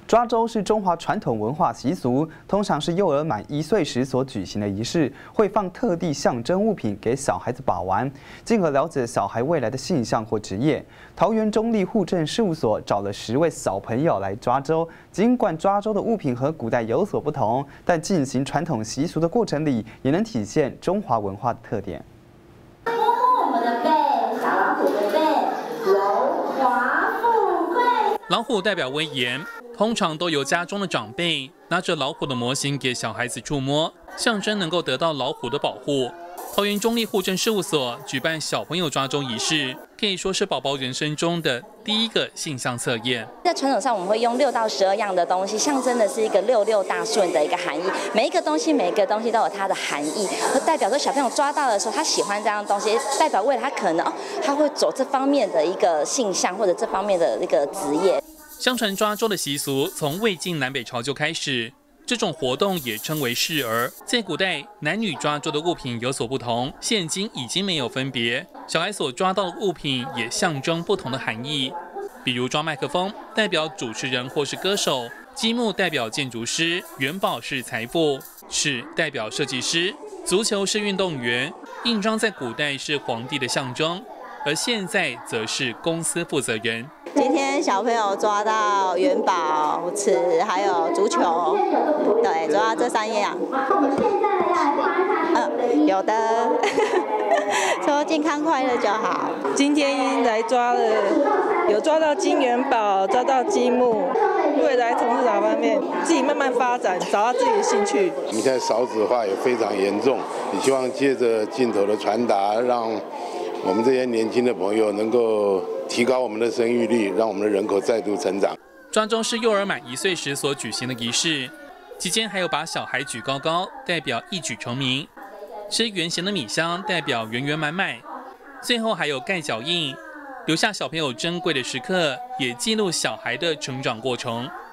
抓周是中华传统文化习俗，通常是幼儿满1岁时所举行的仪式，会放特地象征物品给小孩子把玩，进而了解小孩未来的性向或职业。桃园中立户政事务所找了10位小朋友来抓周，尽管抓周的物品和古代有所不同，但进行传统习俗的过程里，也能体现中华文化的特点。 摸摸我们的背，小老虎的背，荣华富贵。 老虎代表威严。 通常都由家中的长辈拿着老虎的模型给小孩子触摸，象征能够得到老虎的保护。桃园中立户政事务所举办小朋友抓周仪式，可以说是宝宝人生中的第一个性向测验。 在传统上，我们会用6到12样的东西，象征的是一个66大顺的一个含义。每一个东西都有它的含义，和代表说小朋友抓到的时候，他喜欢这样的东西，代表未来他可能他会走这方面的一个性向或者这方面的一个职业。 相传抓周的习俗从魏晋南北朝就开始，这种活动也称为试儿。在古代，男女抓周的物品有所不同，现今已经没有分别。小孩所抓到的物品也象征不同的含义，比如抓麦克风代表主持人或是歌手，积木代表建筑师，元宝是财富，尺代表设计师，足球是运动员，印章在古代是皇帝的象征，而现在则是公司负责人。 今天小朋友抓到元宝、尺，还有足球，对，抓到这3样。有的，说健康快乐就好。 今天来抓了，有抓到金元宝，抓到积木。未来从事哪方面，自己慢慢发展，找到自己的兴趣。 我们现在少子化也非常严重，也希望借着镜头的传达，让我们这些年轻的朋友能够 提高我们的生育率，让我们的人口再度成长。 抓周是幼儿满1岁时所举行的仪式，期间还有把小孩举高高，代表一举成名；吃圆形的米香，代表圆圆满满；最后还有盖脚印，留下小朋友珍贵的时刻，也记录小孩的成长过程。